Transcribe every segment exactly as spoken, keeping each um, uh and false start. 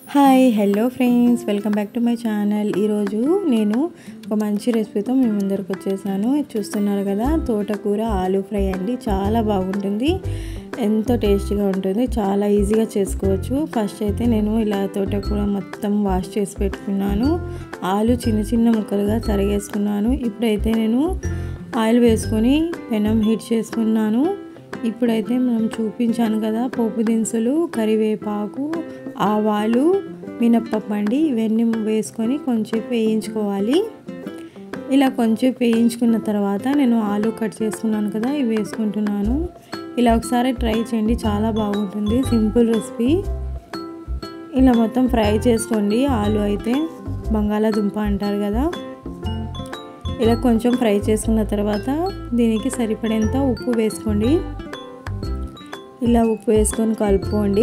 Hi hello friends, welcome back to my channel. ఈరోజు నేను ఒక మంచి రెసిపీతో మీ ముందరకు వచ్చేసాను. చూస్తున్నారు కదా, తోటకూర ఆలూ ఫ్రై అండి. చాలా బాగుంటుంది, ఎంతో టేస్టీగా ఉంటుంది, చాలా ఈజీగా చేసుకోవచ్చు. ఫస్ట్ అయితే నేను ఇలా తోటకూర మొత్తం వాష్ చేసి పెట్టుకున్నాను. ఆలు చిన్న చిన్న ముక్కలుగా తరిగేసుకున్నాను. ఇప్పుడైతే నేను ఆయిల్ వేసుకొని పెనం హీట్ చేసుకున్నాను. ఇప్పుడైతే మనం చూపించాను కదా, పోపు దినుసులు, కరివేపాకు, ఆవాలు, మినప్పప్పు అండి, ఇవన్నీ వేసుకొని కొంచెం వేయించుకోవాలి. ఇలా కొంచెం వేయించుకున్న తర్వాత నేను ఆలు కట్ చేసుకున్నాను కదా, ఇవి వేసుకుంటున్నాను. ఇలా ఒకసారి ట్రై చేయండి, చాలా బాగుంటుంది, సింపుల్ రెసిపీ. ఇలా మొత్తం ఫ్రై చేసుకోండి. ఆలు అయితే బంగాళాదుంప అంటారు కదా. ఇలా కొంచెం ఫ్రై చేసుకున్న తర్వాత దీనికి సరిపడేంత ఉప్పు వేసుకోండి. ఇలా ఉప్పు వేసుకొని కలుపుకోండి.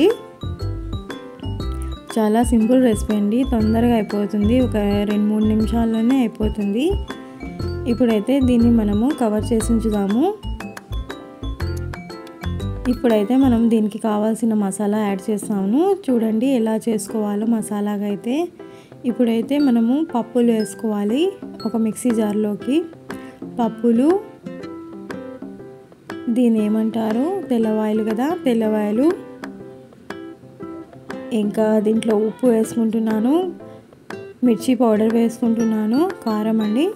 చాలా సింపుల్ రెసిపీ అండి, తొందరగా అయిపోతుంది, ఒక రెండు మూడు నిమిషాల్లోనే అయిపోతుంది. ఇప్పుడైతే దీన్ని మనము కవర్ చేసి ఉంచుదాము. ఇప్పుడైతే మనం దీనికి కావాల్సిన మసాలా యాడ్ చేస్తాము. చూడండి ఎలా చేసుకోవాలో మసాలాగా అయితే. ఇప్పుడైతే మనము పప్పులు వేసుకోవాలి ఒక మిక్సీ జార్లోకి. పప్పులు, దీని ఏమంటారు, తెల్లవాయలు కదా, తెల్లవాయలు. ఇంకా దీంట్లో ఉప్పు వేసుకుంటున్నాను, మిర్చి పౌడర్ వేసుకుంటున్నాను, కారం అండి.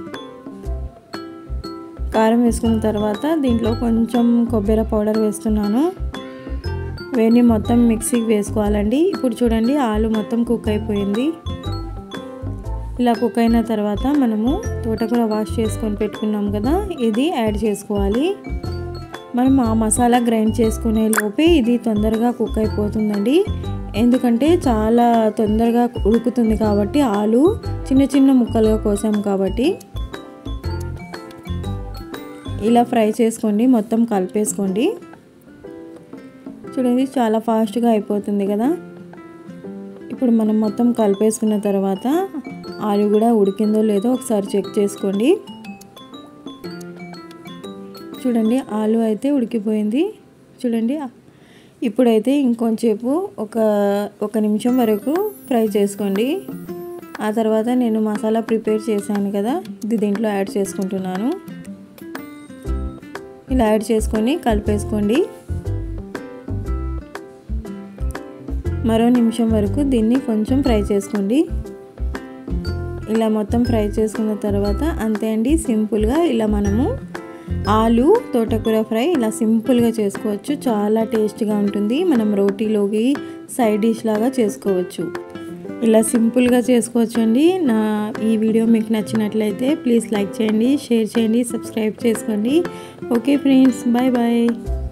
కారం వేసుకున్న తర్వాత దీంట్లో కొంచెం కొబ్బరి పౌడర్ వేస్తున్నాను. ఇవన్నీ మొత్తం మిక్సీకి వేసుకోవాలండి. ఇప్పుడు చూడండి, ఆలు మొత్తం కుక్ అయిపోయింది. ఇలా కుక్ అయిన తర్వాత మనము తోటకూర వాష్ చేసుకొని పెట్టుకున్నాం కదా, ఇది యాడ్ చేసుకోవాలి. మనం ఆ మసాలా గ్రైండ్ చేసుకునే లోపే ఇది తొందరగా కుక్ అయిపోతుందండి. ఎందుకంటే చాలా తొందరగా ఉడుకుతుంది కాబట్టి, ఆలు చిన్న చిన్న ముక్కలుగా కోసాం కాబట్టి. ఇలా ఫ్రై చేసుకోండి, మొత్తం కలిపేసుకోండి. చూడండి, చాలా ఫాస్ట్గా అయిపోతుంది కదా. ఇప్పుడు మనం మొత్తం కలిపేసుకున్న తర్వాత ఆలు కూడా ఉడికిందో లేదో ఒకసారి చెక్ చేసుకోండి. చూడండి, ఆలు అయితే ఉడికిపోయింది. చూడండి, ఇప్పుడైతే ఇంకొంచెంసేపు ఒక ఒక నిమిషం వరకు ఫ్రై చేసుకోండి. ఆ తర్వాత నేను మసాలా ప్రిపేర్ చేశాను కదా, ఇది దీంట్లో యాడ్ చేసుకుంటున్నాను. ఇలా యాడ్ చేసుకొని కలిపేసుకోండి. మరో నిమిషం వరకు దీన్ని కొంచెం ఫ్రై చేసుకోండి. ఇలా మొత్తం ఫ్రై చేసుకున్న తర్వాత అంతే అండి, సింపుల్గా ఇలా మనము ఆలు తోటకూర ఫ్రై ఇలా సింపుల్గా చేసుకోవచ్చు. చాలా టేస్టీగా ఉంటుంది. మనం రోటీలోకి సైడ్ డిష్ లాగా చేసుకోవచ్చు. ఇలా సింపుల్గా చేసుకోవచ్చు అండి. నా ఈ వీడియో మీకు నచ్చినట్లయితే ప్లీజ్ లైక్ చేయండి, షేర్ చేయండి, సబ్స్క్రైబ్ చేసుకోండి. Okay friends, bye bye.